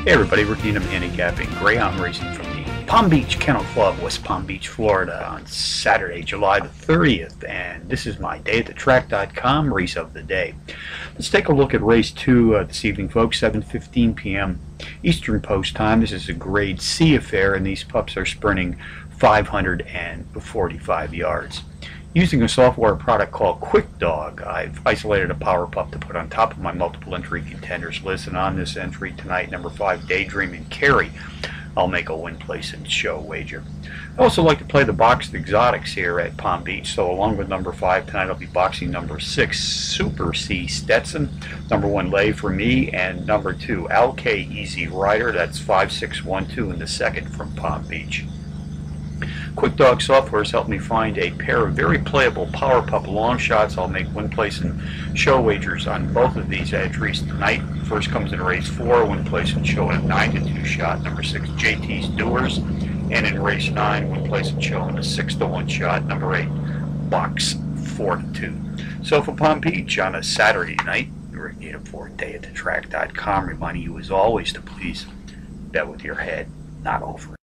Hey everybody, Ricky and I'm handicapping Greyhound racing from the Palm Beach Kennel Club, West Palm Beach, Florida on Saturday, July the 30th, and this is my dayatthetrack.com race of the day. Let's take a look at race 2 this evening, folks, 7:15 p.m. Eastern Post Time. This is a grade C affair, and these pups are sprinting 545 yards. Using a software product called QuickDog, I've isolated a power pup to put on top of my multiple entry contenders list, and on this entry tonight, number 5, Daydream and Carry, I'll make a win, place, and show wager. I also like to play the boxed exotics here at Palm Beach, so along with number 5 tonight, I'll be boxing number 6, Super C Stetson, number 1, Lay for Me, and number 2, LK Easy Rider. That's 5612 in the second from Palm Beach. QuickDog software has helped me find a pair of very playable Power Pup long shots. I'll make win, place, and show wagers on both of these entries tonight. First comes in race 4, win, place, and show in a 9-2 shot. Number 6, JT's Doers. And in race 9, win, place, and show in a 6-1 shot. Number 8, Box 4-2. So for Palm Beach on a Saturday night, we're needed for dayatthetrack.com, reminding you as always to please bet with your head, not over.